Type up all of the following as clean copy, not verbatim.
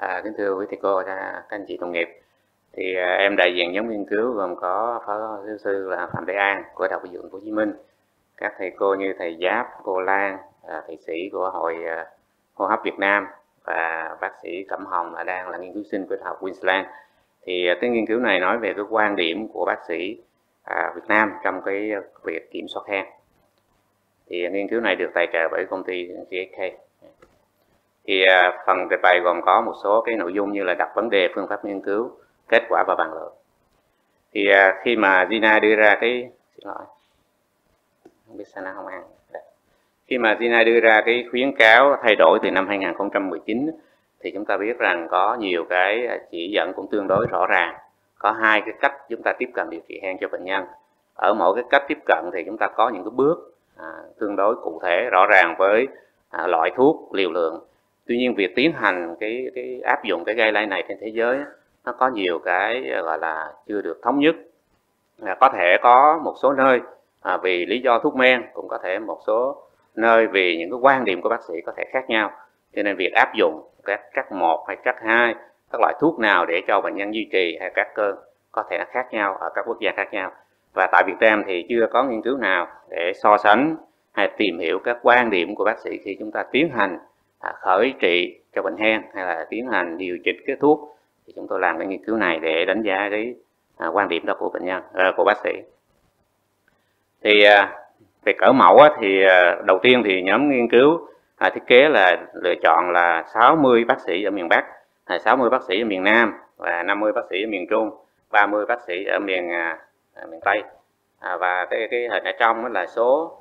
Kính thưa quý thầy cô, các anh chị đồng nghiệp, thì em đại diện nhóm nghiên cứu gồm có phó giáo sư là Phạm Đại An của Đại học Y Dược Hồ Chí Minh, các thầy cô như thầy Giáp, cô Lan, thầy sĩ của Hội hô hấp Việt Nam và bác sĩ Cẩm Hồng đang là nghiên cứu sinh của Đại học Queensland. Thì cái nghiên cứu này nói về cái quan điểm của bác sĩ Việt Nam trong cái việc kiểm soát hen. Thì nghiên cứu này được tài trợ bởi công ty GSK. Thì phần trình bày gồm có một số cái nội dung như là đặt vấn đề, phương pháp nghiên cứu, kết quả và bàn luận. Thì khi mà Gina đưa ra cái không biết sao nó không ăn. Khi mà Gina đưa ra cái khuyến cáo thay đổi từ năm 2019 thì chúng ta biết rằng có nhiều cái chỉ dẫn cũng tương đối rõ ràng. Có hai cái cách chúng ta tiếp cận điều trị hen cho bệnh nhân. Ở mỗi cái cách tiếp cận thì chúng ta có những cái bước tương đối cụ thể rõ ràng với loại thuốc, liều lượng. Tuy nhiên việc tiến hành cái áp dụng cái guideline này trên thế giới nó có nhiều cái gọi là chưa được thống nhất. Có thể có một số nơi vì lý do thuốc men, cũng có thể một số nơi vì những cái quan điểm của bác sĩ có thể khác nhau. Cho nên việc áp dụng các trắc 1 hay trắc 2, các loại thuốc nào để cho bệnh nhân duy trì hay các cơn có thể là khác nhau ở các quốc gia khác nhau. Và tại Việt Nam thì chưa có nghiên cứu nào để so sánh hay tìm hiểu các quan điểm của bác sĩ khi chúng ta tiến hành khởi trị cho bệnh hen hay là tiến hành điều chỉnh cái thuốc. Thì chúng tôi làm cái nghiên cứu này để đánh giá cái quan điểm đó của bệnh nhân, của bác sĩ. Thì về cỡ mẫu thì đầu tiên thì nhóm nghiên cứu thiết kế là lựa chọn là 60 bác sĩ ở miền Bắc, 60 bác sĩ ở miền Nam và 50 bác sĩ ở miền Trung, 30 bác sĩ ở miền Tây. Và cái hình ở trong đó là số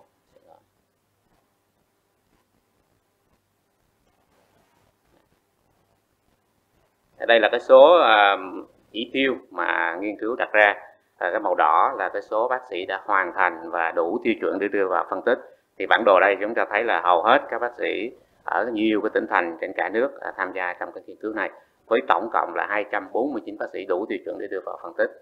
đây là cái số chỉ tiêu mà nghiên cứu đặt ra. Cái màu đỏ là cái số bác sĩ đã hoàn thành và đủ tiêu chuẩn để đưa vào phân tích. Thì bản đồ đây chúng ta thấy là hầu hết các bác sĩ ở nhiều cái tỉnh thành trên cả nước tham gia trong cái nghiên cứu này, với tổng cộng là 249 bác sĩ đủ tiêu chuẩn để đưa vào phân tích.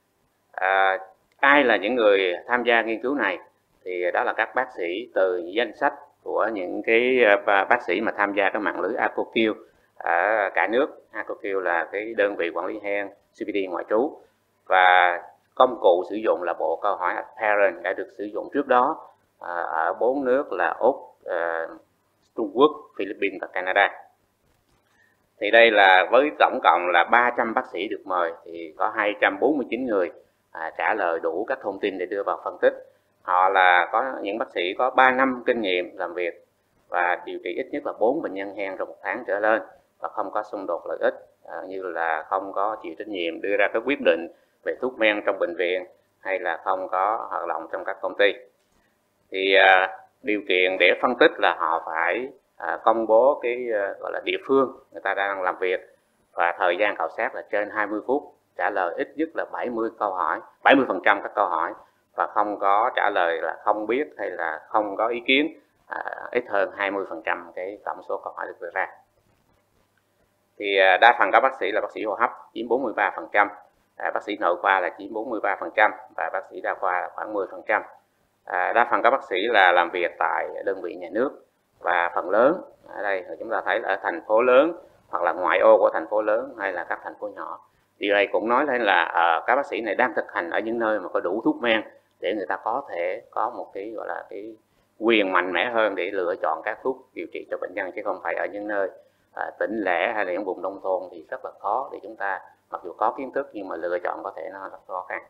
Ai là những người tham gia nghiên cứu này? Thì đó là các bác sĩ từ danh sách của những cái bác sĩ mà tham gia cái mạng lưới ACOQ ở cả nước. ACOQ là cái đơn vị quản lý hen CPD ngoại trú, và công cụ sử dụng là bộ câu hỏi Apparent đã được sử dụng trước đó ở 4 nước là Úc, Trung Quốc, Philippines và Canada. Thì đây là với tổng cộng là 300 bác sĩ được mời, thì có 249 người trả lời đủ các thông tin để đưa vào phân tích. Họ là có những bác sĩ có 3 năm kinh nghiệm làm việc và điều trị ít nhất là 4 bệnh nhân hen trong 1 tháng trở lên, và không có xung đột lợi ích như là không có chịu trách nhiệm đưa ra các quyết định về thuốc men trong bệnh viện hay là không có hoạt động trong các công ty. Thì điều kiện để phân tích là họ phải công bố cái gọi là địa phương người ta đang làm việc, và thời gian khảo sát là trên 20 phút, trả lời ít nhất là 70 câu hỏi, 70% các câu hỏi, và không có trả lời là không biết hay là không có ý kiến ít hơn 20% cái tổng số câu hỏi được đưa ra. Thì đa phần các bác sĩ là bác sĩ hô hấp chiếm 43%, bác sĩ nội khoa là chiếm 43% và bác sĩ đa khoa là khoảng 10%. Đa phần các bác sĩ là làm việc tại đơn vị nhà nước, và phần lớn ở đây chúng ta thấy là ở thành phố lớn hoặc là ngoại ô của thành phố lớn hay là các thành phố nhỏ. Điều này cũng nói lên là các bác sĩ này đang thực hành ở những nơi mà có đủ thuốc men để người ta có thể có một cái gọi là cái quyền mạnh mẽ hơn để lựa chọn các thuốc điều trị cho bệnh nhân, chứ không phải ở những nơi tỉnh lẻ hay là những vùng nông thôn thì rất là khó để chúng ta, mặc dù có kiến thức nhưng mà lựa chọn có thể nó rất khó khăn.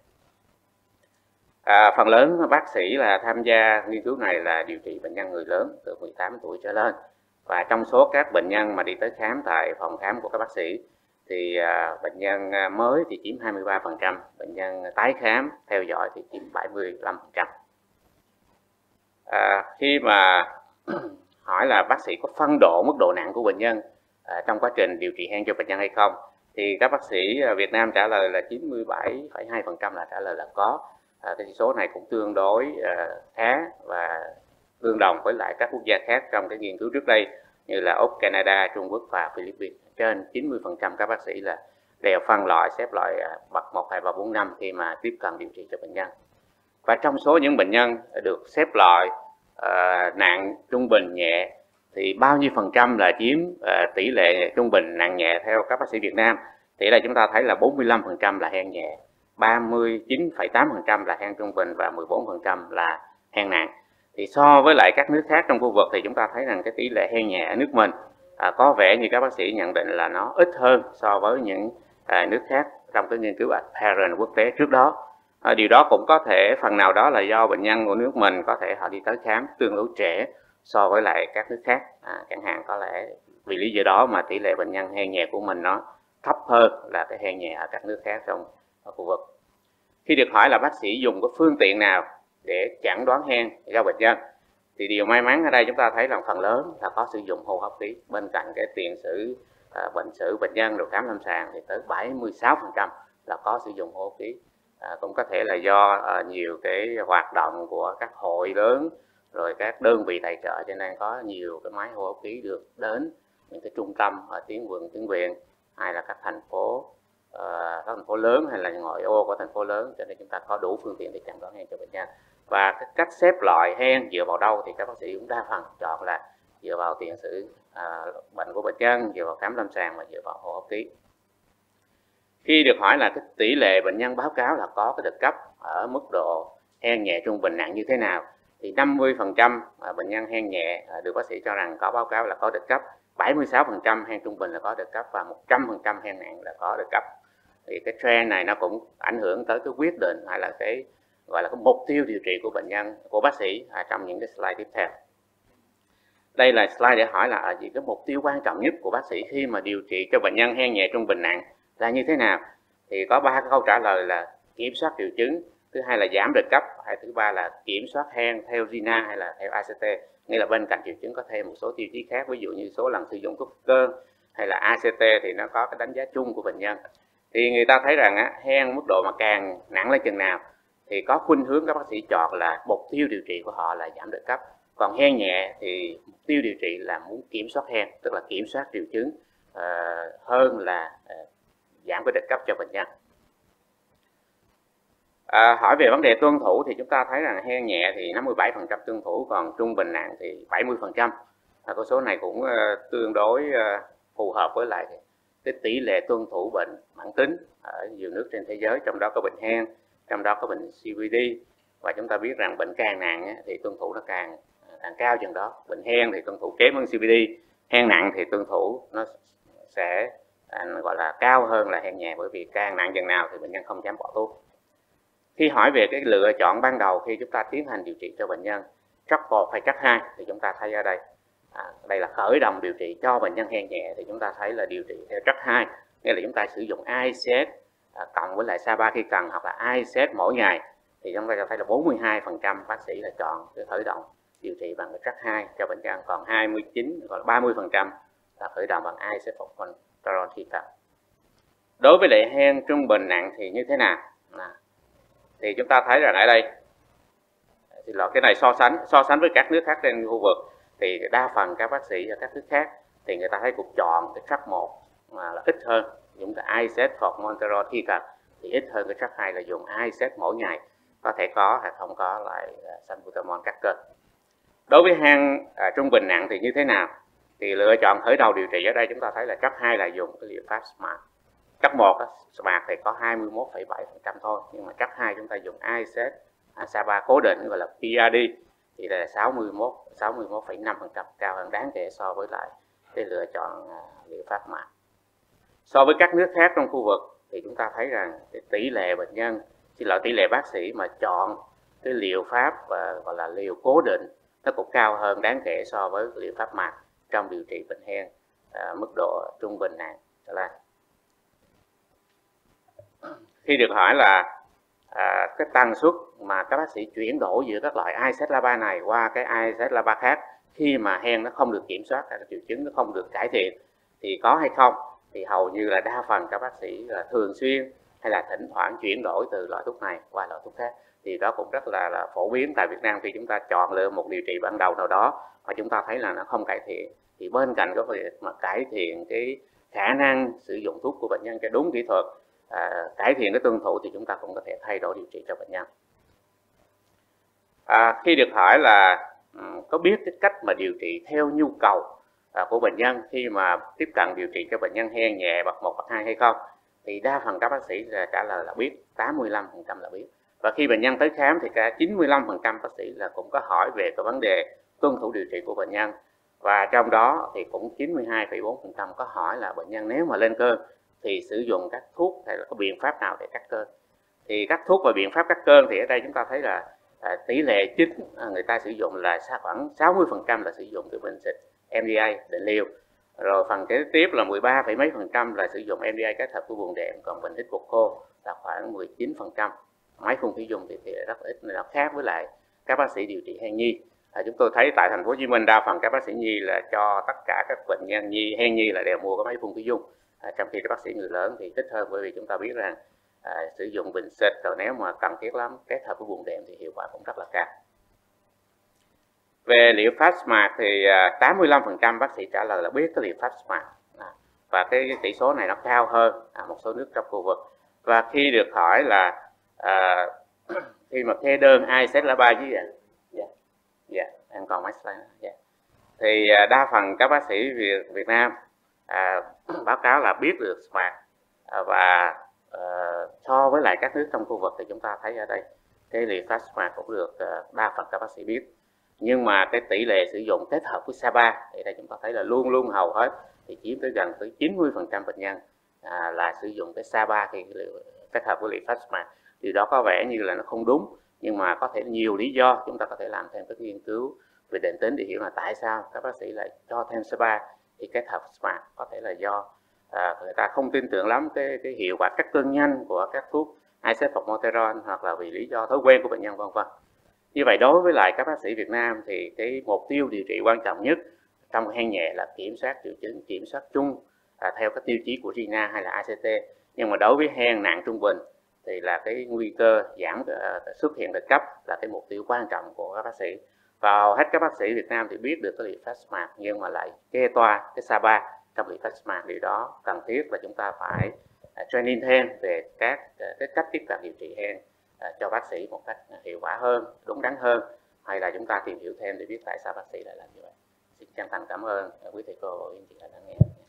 Phần lớn bác sĩ là tham gia nghiên cứu này là điều trị bệnh nhân người lớn từ 18 tuổi trở lên, và trong số các bệnh nhân mà đi tới khám tại phòng khám của các bác sĩ thì bệnh nhân mới thì chiếm 23%, bệnh nhân tái khám theo dõi thì chiếm 75%. Khi mà hỏi là bác sĩ có phân độ mức độ nặng của bệnh nhân trong quá trình điều trị hen cho bệnh nhân hay không, thì các bác sĩ Việt Nam trả lời là 97,2% là trả lời là có. Cái số này cũng tương đối khá và tương đồng với lại các quốc gia khác trong cái nghiên cứu trước đây như là Úc, Canada, Trung Quốc và Philippines. Trên 90% các bác sĩ là đều phân loại, xếp loại bậc 1, 2, 3, 4, 5 khi mà tiếp cận điều trị cho bệnh nhân. Và trong số những bệnh nhân được xếp loại nặng, trung bình, nhẹ thì bao nhiêu phần trăm là chiếm tỷ lệ trung bình nặng nhẹ theo các bác sĩ Việt Nam? Thì đây chúng ta thấy là 45% là hen nhẹ, 39,8% là hen trung bình và 14% là hen nặng. Thì so với lại các nước khác trong khu vực thì chúng ta thấy rằng cái tỷ lệ hen nhẹ ở nước mình có vẻ như các bác sĩ nhận định là nó ít hơn so với những nước khác trong cái nghiên cứu apparent quốc tế trước đó. Điều đó cũng có thể phần nào đó là do bệnh nhân của nước mình có thể họ đi tới khám tương đối trễ so với lại các nước khác, chẳng hạn có lẽ vì lý do đó mà tỷ lệ bệnh nhân hen nhẹ của mình nó thấp hơn là cái hen nhẹ ở các nước khác trong khu vực. Khi được hỏi là bác sĩ dùng cái phương tiện nào để chẩn đoán hen cho bệnh nhân, thì điều may mắn ở đây chúng ta thấy là phần lớn là có sử dụng hô hấp khí. Bên cạnh cái tiền sử bệnh sử bệnh nhân rồi khám lâm sàng thì tới 76% là có sử dụng hô hấp khí. Cũng có thể là do nhiều cái hoạt động của các hội lớn rồi các đơn vị tài trợ, cho nên có nhiều cái máy hô hấp khí được đến những cái trung tâm ở tuyến quận, tuyến huyện, hay là các thành phố lớn hay là ngoại ô của thành phố lớn, cho nên chúng ta có đủ phương tiện để chẩn đoán hen cho bệnh nhân. Và cái cách xếp loại hen dựa vào đâu thì các bác sĩ cũng đa phần chọn là dựa vào tiền sử bệnh của bệnh nhân, dựa vào khám lâm sàng và dựa vào hô hấp khí. Khi được hỏi là cái tỷ lệ bệnh nhân báo cáo là có cái đợt cấp ở mức độ hen nhẹ, trung bình, nặng như thế nào, thì 50% bệnh nhân hen nhẹ được bác sĩ cho rằng có báo cáo là có đợt cấp, 76% hen trung bình là có đợt cấp và 100% hen nặng là có đợt cấp. Thì cái trend này nó cũng ảnh hưởng tới cái quyết định hay là cái gọi là cái mục tiêu điều trị của bệnh nhân, của bác sĩ trong những cái slide tiếp theo. Đây là slide để hỏi là cái mục tiêu quan trọng nhất của bác sĩ khi mà điều trị cho bệnh nhân hen nhẹ, trung bình, nặng là như thế nào? Thì có 3 câu trả lời là kiểm soát triệu chứng, thứ hai là giảm đợt cấp, hay thứ ba là kiểm soát hen theo GINA hay là theo ACT. Nghĩa là bên cạnh triệu chứng có thêm một số tiêu chí khác, ví dụ như số lần sử dụng thuốc cơn hay là ACT thì nó có cái đánh giá chung của bệnh nhân. Thì người ta thấy rằng hen mức độ mà càng nặng lên chừng nào thì có khuynh hướng các bác sĩ chọn là mục tiêu điều trị của họ là giảm đợt cấp. Còn hen nhẹ thì mục tiêu điều trị là muốn kiểm soát hen, tức là kiểm soát triệu chứng hơn là giảm cái đợt cấp cho bệnh nhân. Hỏi về vấn đề tuân thủ thì chúng ta thấy rằng hen nhẹ thì 57% tuân thủ, còn trung bình, nặng thì 70%. Con số này cũng tương đối phù hợp với lại cái tỷ lệ tuân thủ bệnh mãn tính ở nhiều nước trên thế giới, trong đó có bệnh hen, trong đó có bệnh COPD. Và chúng ta biết rằng bệnh càng nặng thì tuân thủ nó càng cao chừng đó. Bệnh hen thì tuân thủ kém hơn COPD, hen nặng thì tuân thủ nó sẽ gọi là cao hơn là hen nhẹ, bởi vì càng nặng chừng nào thì bệnh nhân không dám bỏ thuốc. Khi hỏi về cái lựa chọn ban đầu khi chúng ta tiến hành điều trị cho bệnh nhân track 1 hay track 2 thì chúng ta thấy ở đây đây là khởi động điều trị cho bệnh nhân hen nhẹ, thì chúng ta thấy là điều trị theo track 2, nghĩa là chúng ta sử dụng ICS cộng với lại SABA khi cần, hoặc là ICS mỗi ngày. Thì chúng ta thấy là 42% bác sĩ là chọn cái khởi động điều trị bằng cái track 2 cho bệnh nhân, còn 29 còn 30% là khởi động bằng ICS Formoterol khi cần. Đối với lại hen trung bình, nặng thì như thế nào? Thì chúng ta thấy rằng ở đây thì là cái này so sánh với các nước khác trên khu vực, thì đa phần các bác sĩ ở các nước khác thì người ta thấy cũng chọn cái track 1 mà là ít hơn, dùng cái ICS Formoterol khi cần, thì ít hơn cái track 2 là dùng ICS mỗi ngày, có thể có hay không có lại salbutamol cắt cơn. Đối với hen trung bình, nặng thì như thế nào? Thì lựa chọn khởi đầu điều trị ở đây chúng ta thấy là track 2 là dùng cái liệu pháp SMART. Track 1 SMART thì có 21,7% thôi, nhưng mà track 2 chúng ta dùng ICS SABA cố định gọi là PRD thì là 61,5%, cao hơn đáng kể so với lại cái lựa chọn liệu pháp SMART. So với các nước khác trong khu vực thì chúng ta thấy rằng cái tỷ lệ bệnh nhân, tỷ lệ bác sĩ mà chọn cái liệu pháp gọi là liều cố định nó cũng cao hơn đáng kể so với liệu pháp SMART trong điều trị bệnh hen mức độ trung bình, nặng trở lên. Khi được hỏi là cái tần suất mà các bác sĩ chuyển đổi giữa các loại ICS LABA này qua cái ICS LABA khác khi mà hen nó không được kiểm soát, các triệu chứng nó không được cải thiện thì có hay không, thì hầu như là đa phần các bác sĩ là thường xuyên hay là thỉnh thoảng chuyển đổi từ loại thuốc này qua loại thuốc khác. Thì đó cũng rất là phổ biến tại Việt Nam. Khi chúng ta chọn lựa một điều trị ban đầu nào đó mà chúng ta thấy là nó không cải thiện, thì bên cạnh cái việc mà cải thiện cái khả năng sử dụng thuốc của bệnh nhân cho đúng kỹ thuật, cải thiện cái tuân thủ, thì chúng ta cũng có thể thay đổi điều trị cho bệnh nhân. Khi được hỏi là có biết cái cách mà điều trị theo nhu cầu của bệnh nhân khi mà tiếp cận điều trị cho bệnh nhân hen nhẹ bậc 1, bậc 2 hay không, thì đa phần các bác sĩ là trả lời là biết, 85% là biết. Và khi bệnh nhân tới khám thì cả 95% bác sĩ là cũng có hỏi về cái vấn đề tuân thủ điều trị của bệnh nhân, và trong đó thì cũng 92,4% có hỏi là bệnh nhân nếu mà lên cơn thì sử dụng các thuốc hay là có biện pháp nào để cắt cơn. Thì các thuốc và biện pháp cắt cơn thì ở đây chúng ta thấy là tỷ lệ chính người ta sử dụng là khoảng 60% là sử dụng cái bình xịt MDA định liều, rồi phần kế tiếp là 13 mấy % là sử dụng MDA kết hợp với buồng đệm, còn bình hít bột khô là khoảng 19%. Máy phun thủy dùng thì rất ít, nó khác với lại các bác sĩ điều trị hen nhi. Chúng tôi thấy tại thành phố Hồ Chí Minh đa phần các bác sĩ nhi là cho tất cả các bệnh nhân nhi hen nhi là đều mua cái máy phun thủy dung, trong khi các bác sĩ người lớn thì ít hơn, bởi vì chúng ta biết rằng sử dụng bình xịt rồi nếu mà cần thiết lắm kết hợp với buồng đệm thì hiệu quả cũng rất là cao. Về liệu pháp SMART thì 85% bác sĩ trả lời là biết cái liệu pháp SMART, và cái tỷ số này nó cao hơn một số nước trong khu vực. Và khi được hỏi là khi mà kê đơn ai xét là 3 chứ vậy, em còn mấy slide thì đa phần các bác sĩ Việt Nam báo cáo là biết được SMART, và so với lại các nước trong khu vực thì chúng ta thấy ở đây cái liệu pháp SMART cũng được đa phần các bác sĩ biết. Nhưng mà cái tỷ lệ sử dụng kết hợp với SAPA thì đây chúng ta thấy là luôn luôn hầu hết thì chiếm tới gần tới 90% bệnh nhân là sử dụng cái SAPA khi kết hợp với liệu pháp SMART. Điều đó có vẻ như là nó không đúng, nhưng mà có thể nhiều lý do, chúng ta có thể làm thêm các nghiên cứu về định tính để hiểu là tại sao các bác sĩ lại cho thêm SAPA thì kết hợp SMART. Có thể là do người ta không tin tưởng lắm cái hiệu quả cắt cơn nhanh của các thuốc isoformoterol, hoặc là vì lý do thói quen của bệnh nhân, vân vân. Như vậy đối với lại các bác sĩ Việt Nam thì cái mục tiêu điều trị quan trọng nhất trong hen nhẹ là kiểm soát triệu chứng, kiểm soát chung theo các tiêu chí của RINA hay là ACT. Nhưng mà đối với hen nặng trung bình thì là cái nguy cơ giảm xuất hiện đợt cấp là cái mục tiêu quan trọng của các bác sĩ. Và hầu hết các bác sĩ Việt Nam thì biết được cái liệu pháp SMART nhưng mà lại kê toa cái SAPA trong liệu pháp SMART. Điều đó cần thiết là chúng ta phải training thêm về các cái cách tiếp cận điều trị hen cho bác sĩ một cách hiệu quả hơn, đúng đắn hơn, hay là chúng ta tìm hiểu thêm để biết tại sao bác sĩ lại làm như vậy. Xin chân thành cảm ơn quý thầy cô và quý anh chị đã lắng nghe.